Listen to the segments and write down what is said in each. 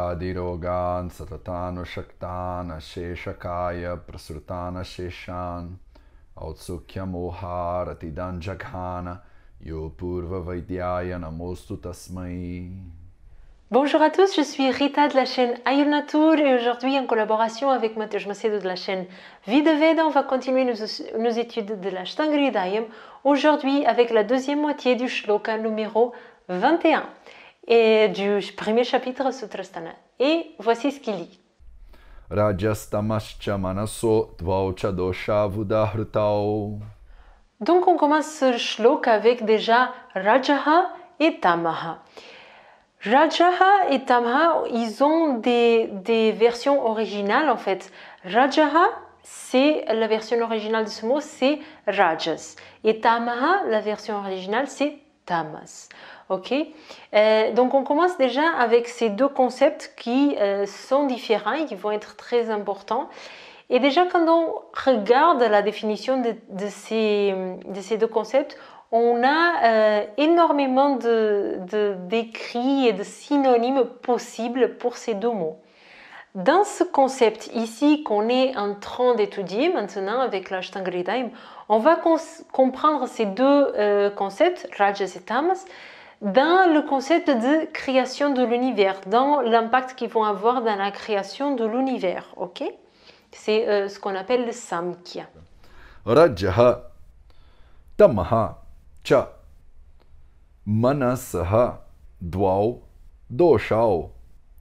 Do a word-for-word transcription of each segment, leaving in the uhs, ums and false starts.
Adirogan satatana shaktana sheshakaya prasrutana sheshan autsukya moharatidan jaghana yo purva vaidyaya namostu tasmai. Bonjour à tous, je suis Rita de la chaîne Ayurnatur et aujourd'hui en collaboration avec Matej Macedo de la chaîne Vidaveda, on va continuer nos, nos études de l'Ashtanga Hridayam aujourd'hui avec la deuxième moitié du shloka numéro vingt et un et du premier chapitre Sutrasthana. Et voici ce qu'il dit. Rajastamascha manaso dvaucha dosha vudahrutao. Donc on commence ce shloka avec déjà Rajaha et Tamaha. Rajaha et Tamaha, ils ont des, des versions originales en fait. Rajaha, c'est la version originale de ce mot, c'est Rajas. Et Tamaha, la version originale, c'est Tamas. Ok, euh, donc on commence déjà avec ces deux concepts qui euh, sont différents et qui vont être très importants. Et déjà quand on regarde la définition de, de, ces, de ces deux concepts, on a euh, énormément de, de, d'écrits et de synonymes possibles pour ces deux mots. Dans ce concept ici qu'on est en train d'étudier maintenant avec l'Ashtanga Hridayam, on va comprendre ces deux euh, concepts, Rajas et Tamas, dans le concept de création de l'univers, dans l'impact qu'ils vont avoir dans la création de l'univers. Ok, c'est euh, ce qu'on appelle le Samkhya. Rajaha, Tamaha, cha, manasaha, dvau, doshao,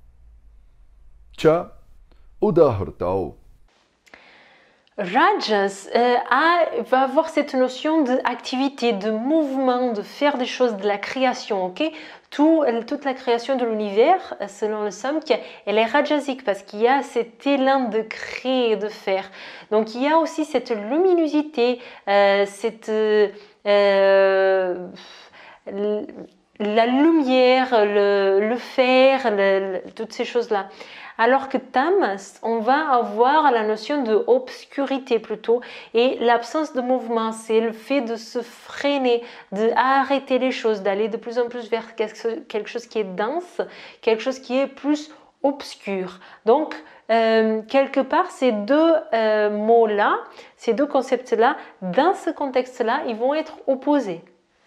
cha, udahrutao. Rajas euh, a, va avoir cette notion d'activité, de mouvement, de faire des choses, de la création, ok? Tout, toute la création de l'univers, selon le Samkhya, elle est rajasique parce qu'il y a cet élan de créer et de faire. Donc il y a aussi cette luminosité, euh, cette, euh, la lumière, le, le faire, le, le, toutes ces choses-là. Alors que Tamas, on va avoir la notion de obscurité plutôt et l'absence de mouvement, c'est le fait de se freiner, d'arrêter les choses, d'aller de plus en plus vers quelque chose qui est dense, quelque chose qui est plus obscur. Donc, euh, quelque part, ces deux euh, mots-là, ces deux concepts-là, dans ce contexte-là, ils vont être opposés.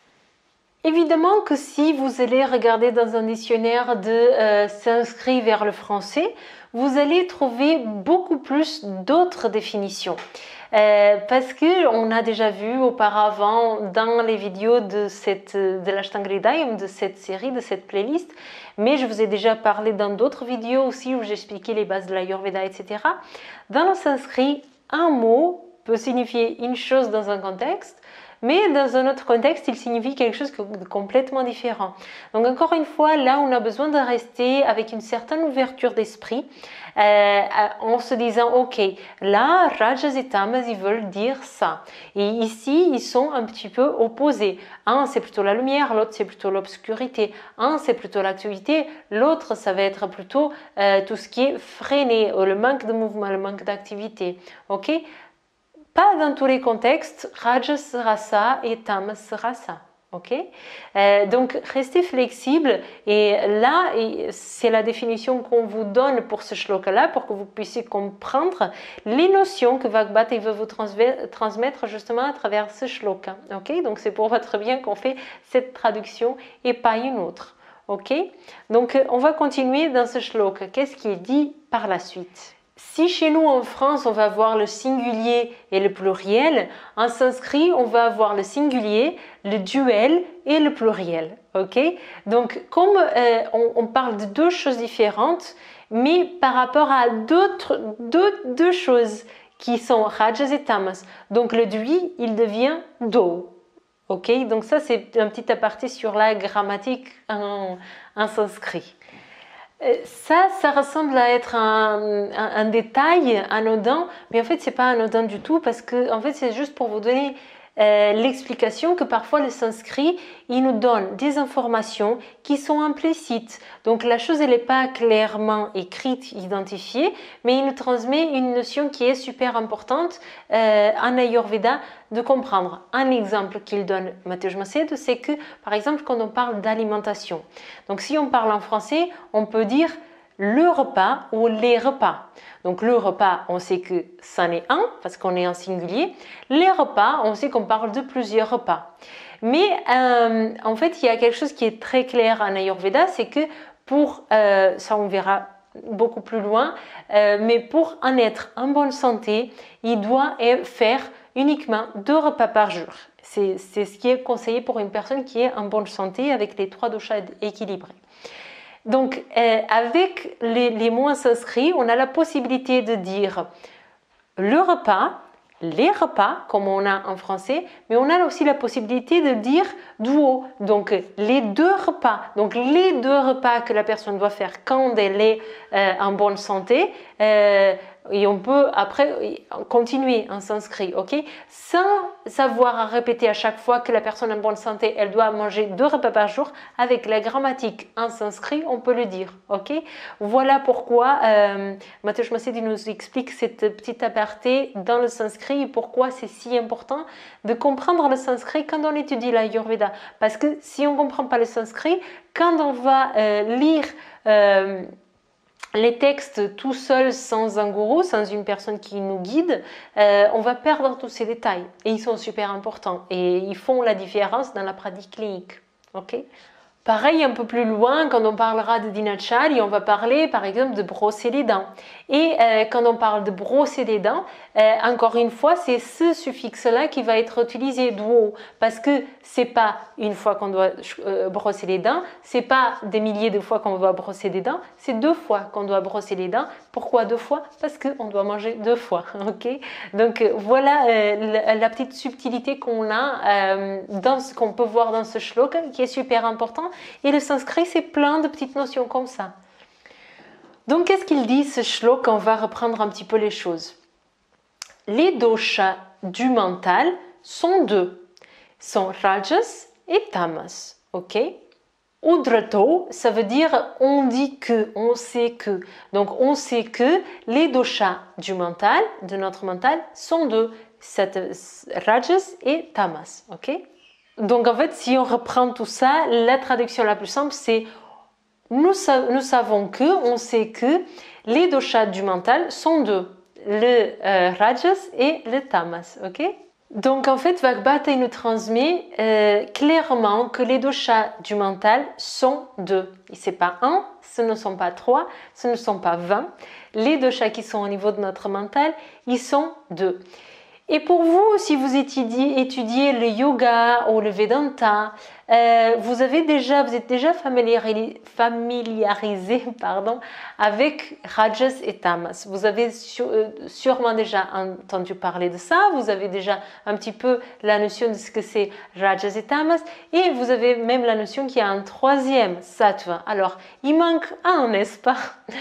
Évidemment que si vous allez regarder dans un dictionnaire de euh, sanskrit vers le français, vous allez trouver beaucoup plus d'autres définitions. Euh, parce qu'on a déjà vu auparavant dans les vidéos de, cette, de l'Ashtanga Hridayam, de cette série, de cette playlist, mais je vous ai déjà parlé dans d'autres vidéos aussi où j'expliquais les bases de l'Ayurveda, et cetera. Dans le sanskrit, un mot peut signifier une chose dans un contexte, mais dans un autre contexte, il signifie quelque chose de complètement différent. Donc encore une fois, là, on a besoin de rester avec une certaine ouverture d'esprit, euh, en se disant, ok, là, Rajas et Tamas, ils veulent dire ça. Et ici, ils sont un petit peu opposés. Un, c'est plutôt la lumière, l'autre, c'est plutôt l'obscurité. Un, c'est plutôt l'activité, l'autre, ça va être plutôt euh, tout ce qui est freiné, le manque de mouvement, le manque d'activité. Ok ? Pas dans tous les contextes, Rajas sera ça et Tamas sera ça. Ok, euh, donc restez flexible et là c'est la définition qu'on vous donne pour ce shloka là pour que vous puissiez comprendre les notions que Vagbhata veut vous transmettre justement à travers ce shloka. Ok, donc c'est pour votre bien qu'on fait cette traduction et pas une autre. Ok, donc on va continuer dans ce shloka. Qu'est-ce qui est dit par la suite? Si chez nous en France on va avoir le singulier et le pluriel, en sanskrit on va avoir le singulier, le duel et le pluriel. Ok, donc comme euh, on, on parle de deux choses différentes, mais par rapport à d'autres deux, deux choses qui sont Rajas et Tamas. Donc le dui il devient do. Ok, donc ça c'est un petit aparté sur la grammatique en, en sanskrit. Ça, ça ressemble à être un, un, un détail anodin, mais en fait, c'est pas anodin du tout parce que, en fait, c'est juste pour vous donner euh, l'explication que parfois le sanskrit, il nous donne des informations qui sont implicites. Donc la chose, elle n'est pas clairement écrite, identifiée, mais il nous transmet une notion qui est super importante euh, en Ayurveda de comprendre. Un exemple qu'il donne Matej Macedo, c'est que, par exemple, quand on parle d'alimentation, donc si on parle en français, on peut dire le repas ou les repas. Donc le repas, on sait que c'en est un parce qu'on est en singulier. Les repas, on sait qu'on parle de plusieurs repas. Mais euh, en fait, il y a quelque chose qui est très clair en Ayurveda, c'est que pour, euh, ça on verra beaucoup plus loin, euh, mais pour en être en bonne santé, il doit faire uniquement deux repas par jour. C'est ce qui est conseillé pour une personne qui est en bonne santé avec les trois doshas équilibrés. Donc, euh, avec les, les mots en sanskrit, on a la possibilité de dire le repas, les repas, comme on a en français, mais on a aussi la possibilité de dire duo, donc les deux repas. Donc, les deux repas que la personne doit faire quand elle est euh, en bonne santé, euh, et on peut après continuer en sanskrit, ok? Sans savoir répéter à chaque fois que la personne en bonne santé, elle doit manger deux repas par jour, avec la grammatique en sanskrit, on peut le dire, ok? Voilà pourquoi euh, Mateusz Massidi nous explique cette petite aparté dans le sanskrit et pourquoi c'est si important de comprendre le sanskrit quand on étudie l'Ayurveda. Parce que si on ne comprend pas le sanskrit, quand on va euh, lire euh, les textes tout seul, sans un gourou, sans une personne qui nous guide, euh, on va perdre tous ces détails. Et ils sont super importants. Et ils font la différence dans la pratique clinique. Ok ? Pareil, un peu plus loin, quand on parlera de dinachari, on va parler par exemple de brosser les dents. Et euh, quand on parle de brosser les dents, euh, encore une fois, c'est ce suffixe-là qui va être utilisé, duo, parce que c'est pas une fois qu'on doit euh, brosser les dents, c'est pas des milliers de fois qu'on doit brosser les dents, c'est deux fois qu'on doit brosser les dents. Pourquoi deux fois? Parce qu'on doit manger deux fois, ok? Donc voilà euh, la, la petite subtilité qu'on a euh, dans ce qu'on peut voir dans ce shloka, qui est super important. Et le sanskrit, c'est plein de petites notions comme ça. Donc, qu'est-ce qu'il dit ce shloka? On va reprendre un petit peu les choses. Les doshas du mental sont deux. Sont rajas et tamas. Ok? Udrato, ça veut dire on dit que, on sait que. Donc, on sait que les doshas du mental, de notre mental, sont deux. Rajas et tamas. Ok? Donc en fait, si on reprend tout ça, la traduction la plus simple, c'est nous, nous savons que, on sait que les doshas du mental sont deux, le euh, rajas et le tamas, ok? Donc en fait, Vagbhata nous transmet euh, clairement que les doshas du mental sont deux. Ce n'est pas un, ce ne sont pas trois, ce ne sont pas vingt. Les doshas qui sont au niveau de notre mental, ils sont deux. Et pour vous, si vous étudiez, étudiez le yoga ou le Vedanta, euh, vous, avez déjà, vous êtes déjà familiarisé, familiarisé pardon, avec Rajas et Tamas. Vous avez sur, euh, sûrement déjà entendu parler de ça, vous avez déjà un petit peu la notion de ce que c'est Rajas et Tamas, et vous avez même la notion qu'il y a un troisième Sattva. Alors, il manque un, n'est-ce pas?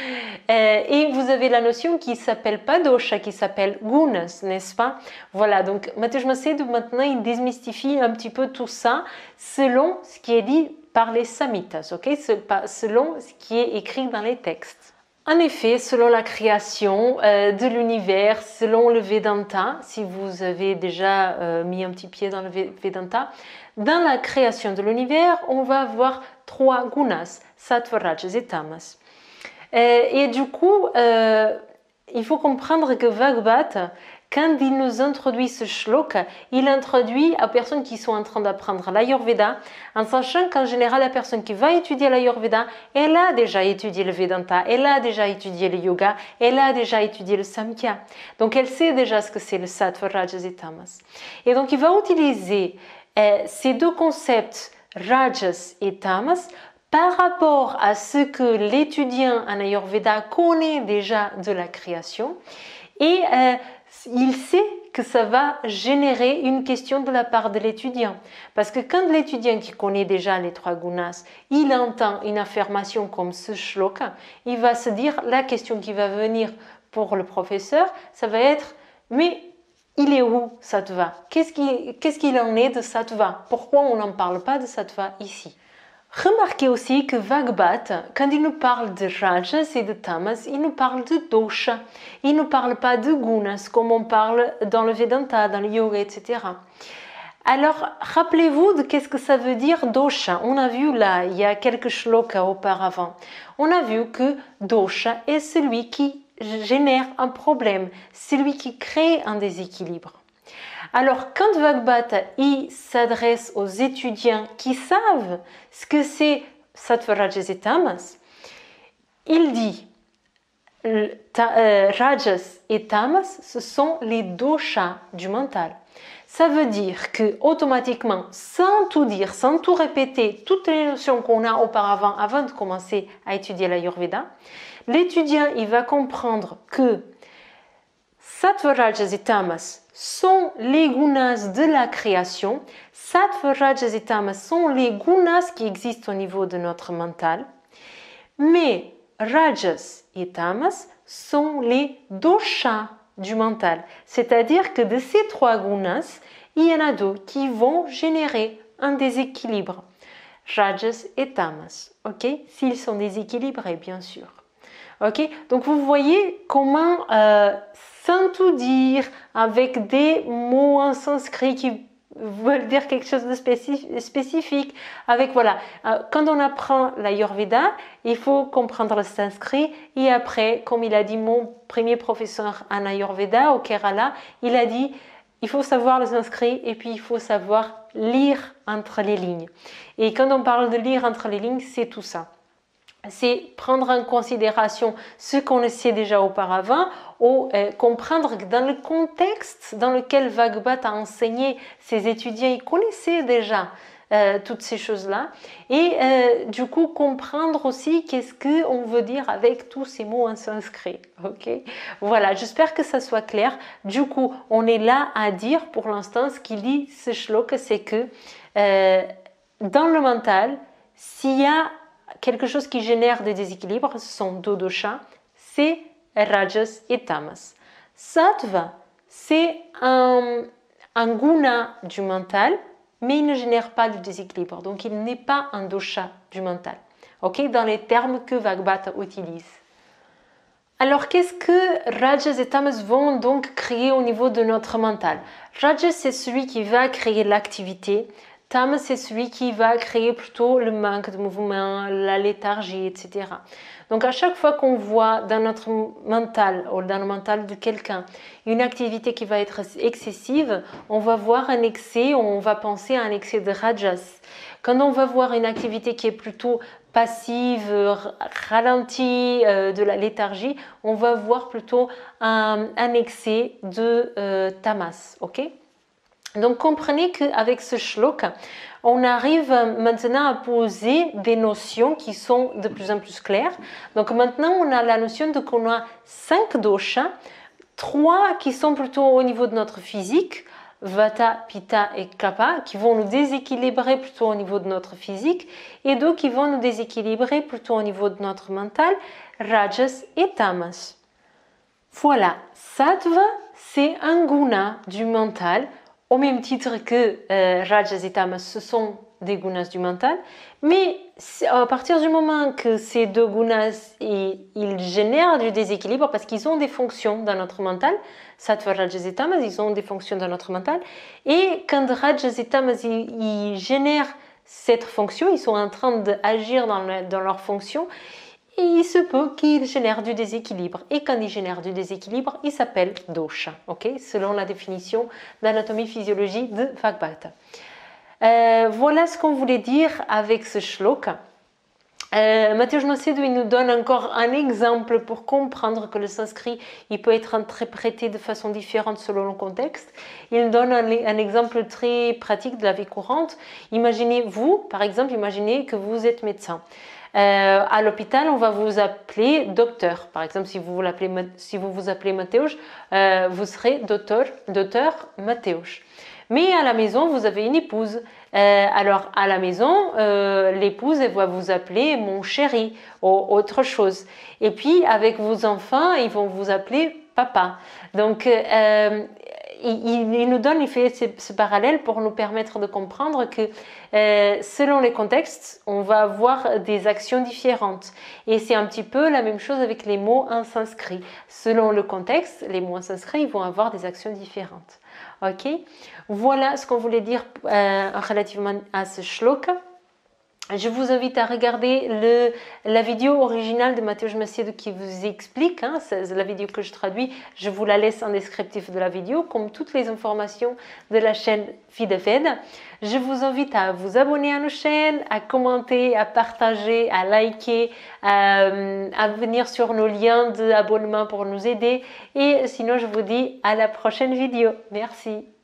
euh, Et vous avez la notion qui ne s'appelle pas Dosha, qui s'appelle Gunas, n'est-ce pas? Voilà, donc Mateusz Macedo maintenant il démystifie un petit peu tout ça selon ce qui est dit par les Samhitas, ok? Selon ce qui est écrit dans les textes. En effet, selon la création euh, de l'univers, selon le Vedanta, si vous avez déjà euh, mis un petit pied dans le Vedanta, dans la création de l'univers, on va avoir trois gunas, sattva, rajas et tamas. Euh, et du coup, euh, il faut comprendre que Vagbhata, quand il nous introduit ce shloka, il introduit à personnes qui sont en train d'apprendre l'Ayurveda, en sachant qu'en général, la personne qui va étudier l'Ayurveda, elle a déjà étudié le Vedanta, elle a déjà étudié le yoga, elle a déjà étudié le Samkhya. Donc, elle sait déjà ce que c'est le Sattva, Rajas et Tamas. Et donc, il va utiliser euh, ces deux concepts, Rajas et Tamas, par rapport à ce que l'étudiant en Ayurveda connaît déjà de la création. Et euh, il sait que ça va générer une question de la part de l'étudiant. Parce que quand l'étudiant qui connaît déjà les trois gunas, il entend une affirmation comme ce shloka, il va se dire, la question qui va venir pour le professeur, ça va être, mais il est où Sattva? Qu'est-ce qui, qu'est-ce qu'il en est de Sattva? Pourquoi on n'en parle pas de Sattva ici? Remarquez aussi que Vagbhata, quand il nous parle de Rajas et de Tamas, il nous parle de Dosha. Il ne nous parle pas de Gunas, comme on parle dans le Vedanta, dans le Yoga, et cetera. Alors, rappelez-vous de qu'est-ce que ça veut dire dosha. On a vu là, il y a quelques shlokas auparavant. On a vu que dosha est celui qui génère un problème, celui qui crée un déséquilibre. Alors, quand Vagbata il s'adresse aux étudiants qui savent ce que c'est sattva, rajas et tamas, il dit euh, rajas et tamas, ce sont les doshas du mental. Ça veut dire que automatiquement, sans tout dire, sans tout répéter, toutes les notions qu'on a auparavant, avant de commencer à étudier l'Ayurveda, l'étudiant il va comprendre que sattva, rajas et tamas sont les gunas de la création. Sattva, rajas et tamas sont les gunas qui existent au niveau de notre mental. Mais rajas et tamas sont les doshas du mental. C'est-à-dire que de ces trois gunas, il y en a deux qui vont générer un déséquilibre. Rajas et tamas. Ok? S'ils sont déséquilibrés, bien sûr. Ok? Donc vous voyez comment, euh, sans tout dire, avec des mots en sanskrit qui veulent dire quelque chose de spécifique, avec voilà, euh, quand on apprend l'Ayurveda, il faut comprendre le sanskrit et après, comme il a dit mon premier professeur en Ayurveda au Kerala, il a dit il faut savoir le sanskrit et puis il faut savoir lire entre les lignes. Et quand on parle de lire entre les lignes, c'est tout ça. C'est prendre en considération ce qu'on sait déjà auparavant ou euh, comprendre que dans le contexte dans lequel Vagbata a enseigné ses étudiants, ils connaissaient déjà euh, toutes ces choses-là et euh, du coup comprendre aussi qu'est-ce qu'on veut dire avec tous ces mots en sanskrit. Okay? Voilà, j'espère que ça soit clair. Du coup, on est là à dire pour l'instant ce qu'il dit ce shloka, c'est que euh, dans le mental, s'il y a quelque chose qui génère des déséquilibres, ce sont deux doshas, c'est rajas et tamas. Sattva, c'est un, un guna du mental, mais il ne génère pas de déséquilibre. Donc, il n'est pas un dosha du mental. Ok, dans les termes que Vagbata utilise. Alors, qu'est-ce que rajas et tamas vont donc créer au niveau de notre mental? Rajas, c'est celui qui va créer l'activité. Tamas, c'est celui qui va créer plutôt le manque de mouvement, la léthargie, et cetera. Donc, à chaque fois qu'on voit dans notre mental ou dans le mental de quelqu'un une activité qui va être excessive, on va voir un excès, on va penser à un excès de rajas. Quand on va voir une activité qui est plutôt passive, ralentie, euh, de la léthargie, on va voir plutôt un, un excès de euh, tamas. Ok? Donc comprenez qu'avec ce shloka, on arrive maintenant à poser des notions qui sont de plus en plus claires. Donc maintenant, on a la notion de qu'on a cinq doshas, trois qui sont plutôt au niveau de notre physique, Vata, Pitta et Kapha, qui vont nous déséquilibrer plutôt au niveau de notre physique, et deux qui vont nous déséquilibrer plutôt au niveau de notre mental, Rajas et Tamas. Voilà, Sattva, c'est un guna du mental, au même titre que euh, Rajas et Tamas, ce sont des gunas du mental, mais à partir du moment que ces deux gunas ils, ils génèrent du déséquilibre parce qu'ils ont des fonctions dans notre mental, Sattva, Rajas et Tamas, ils ont des fonctions dans notre mental, et quand Rajas et Tamas ils, ils génèrent cette fonction, ils sont en train d'agir dans, le, dans leur fonction, et il se peut qu'ils génèrent du déséquilibre. Et quand ils génèrent du déséquilibre, ils s'appellent dosha, okay, selon la définition d'anatomie-physiologie de Vagbata. Euh, voilà ce qu'on voulait dire avec ce shloka. Euh, Mateusz Macedo nous donne encore un exemple pour comprendre que le sanskrit il peut être interprété de façon différente selon le contexte. Il donne un, un exemple très pratique de la vie courante. Imaginez vous, par exemple, imaginez que vous êtes médecin. Euh, à l'hôpital, on va vous appeler docteur. Par exemple, si vous vous appelez, si vous, vous appelez Mateusz, euh, vous serez docteur, docteur Mateusz. Mais à la maison, vous avez une épouse. Euh, alors, à la maison, euh, l'épouse elle va vous appeler mon chéri ou autre chose. Et puis, avec vos enfants, ils vont vous appeler papa. Donc, euh, il, il nous donne, il fait ce, ce parallèle pour nous permettre de comprendre que euh, selon les contextes, on va avoir des actions différentes. Et c'est un petit peu la même chose avec les mots en sanskrit. Selon le contexte, les mots en sanskrit vont avoir des actions différentes. Ok? Voilà ce qu'on voulait dire euh, relativement à ce shloka. Je vous invite à regarder le, la vidéo originale de Mateusz Macedo qui vous explique, hein, c'est la vidéo que je traduis, je vous la laisse en descriptif de la vidéo, comme toutes les informations de la chaîne FideFed. Je vous invite à vous abonner à nos chaînes, à commenter, à partager, à liker, à, à venir sur nos liens d'abonnement pour nous aider. Et sinon, je vous dis à la prochaine vidéo. Merci.